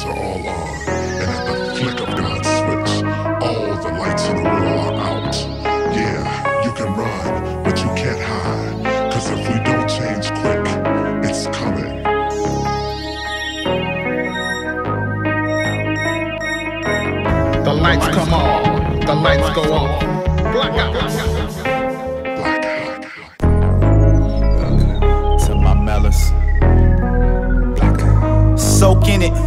lights are all on, and at the flick of God's switch, all the lights in the world are out. Yeah, you can run, but you can't hide, 'cause if we don't change quick, it's coming. The lights come on, the lights go off. Blackout. To my Melis, soak in it.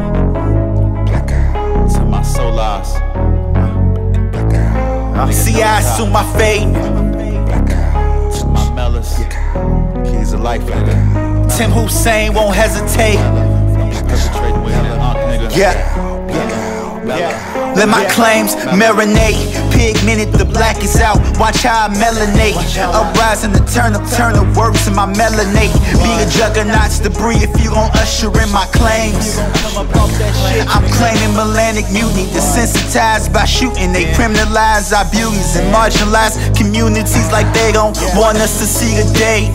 To my Solars, see I assume my fate. To my Melis, keys of life, nigga. Tim Hussein won't hesitate. Let my claims marinate. Pigmented, the black is out. Watch how I melanate. Uprising to turn up works in my melanate. Be a juggernaut's debris if you gon' usher in my claims. I'm claiming melanic mutiny. Desensitized by shooting. They criminalize our beauties and marginalize communities like they don't want us to see the day.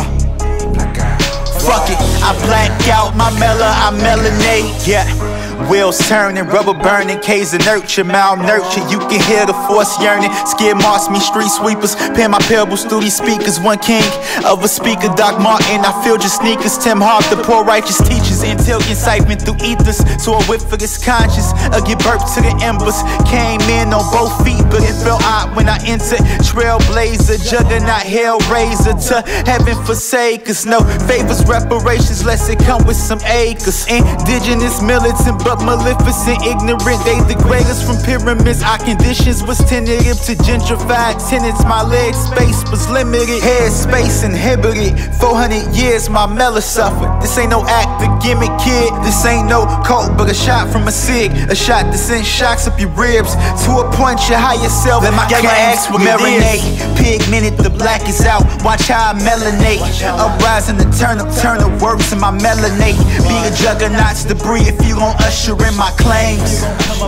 Fuck it, I black out my I melanate, yeah. Wheels turning, rubber burning, K's of nurture, malnurture. You can hear the force yearning. Skid marks me, street sweepers. Pen my pebbles through these speakers. One king of a speaker, Doc Martin. I filled your sneakers. Tim Hart, the poor righteous teachers. Intel incitement through ethers. So I whip for this conscience. I give birth to the embers. Came in on both feet, but it felt odd when I entered. Trailblazer, juggernaut, hellraiser. To heaven forsakers. No favors, reparations, less it come with some acres. Indigenous militant, but maleficent, ignorant. They the greatest from pyramids. Our conditions was tentative to gentrified tenants. My leg space was limited. Head space inhibited. 400 years my Mela suffered. This ain't no act, the gimmick, kid. This ain't no cult, but a shot from a cig. A shot that sends shocks up your ribs. To a point you high yourself. Let my claims marinate. Pigmented, the black is out. Watch how I melanate. Uprising to turn up works in my melanate. Be a juggernaut's debris if you gon' usher in my claims.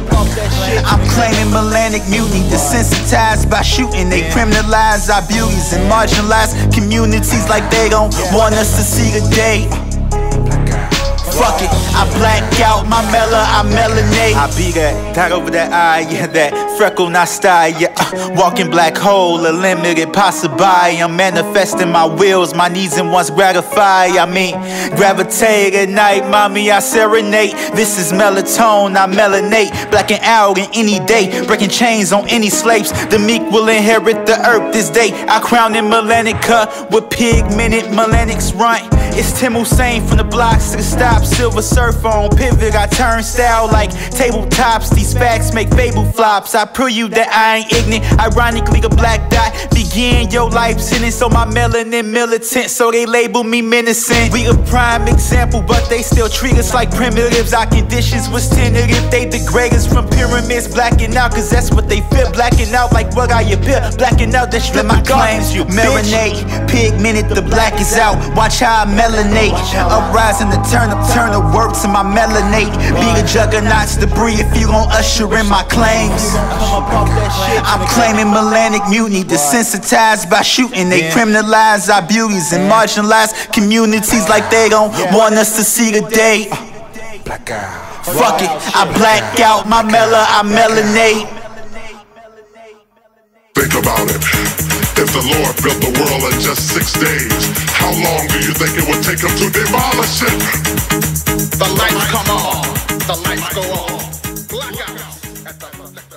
I'm claiming melanic mutiny. Desensitized by shooting. They criminalize our beauties and marginalize communities like they don't want us to see the day. Fuck it, I black out my I melanate. I be that dot over that eye, yeah, that freckle not style, yeah. Walking black hole, a limited passerby. I'm manifesting my wills, my needs and wants gratify. I mean, gravitate at night, mommy, I serenade. This is melatonin, I melanate. Blacking out in any day, breaking chains on any slaves. The meek will inherit the earth this day. I crown in melanic with pigmented melanics run. It's Tim Hussein from the blocks to the stop. Silver surfer on pivot, I turn style like tabletops. These facts make fable flops. I prove you that I ain't ignorant. Ironically, a black dot begin your life sentence. So my melanin militant, so they label me menacing. We a prime example, but they still treat us like primitives. Our conditions was tentative. They degrade us from pyramids. Blacking out, 'cause that's what they feel. Blacking out like what I appear. Blacking out, that strip my claims. You marinate, pigmented, the black is out. Watch how I melanate. Uprising to turn up works in my melanate. Be a juggernaut's debris if you gon' usher in my claims. I'm claiming melanic mutiny. Desensitized by shooting. They criminalize our beauties and marginalize communities like they don't want us to see the day. Fuck it, I black out my I melanate. Think about it. If the Lord built the world in just 6 days, how long do you think it would take him to demolish it? The lights come on, the lights go on. Blackout.